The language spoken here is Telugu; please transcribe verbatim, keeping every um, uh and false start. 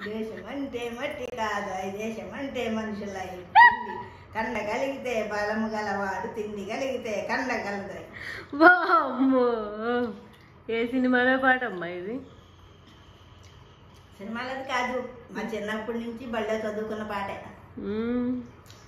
దేశం అంటే మట్టి కాదు ఈ దేశం అంటే మనుషుల కండ కలిగితే బలము గలవాడు తిండి కలిగితే కండ కలుగుతాయి. వామ్మో ఏ సినిమాలో పాట అమ్మా ఇది? సినిమాలది కాదు, మా చిన్నప్పటి నుంచి బళ్ళో చదువుకున్న పాటే.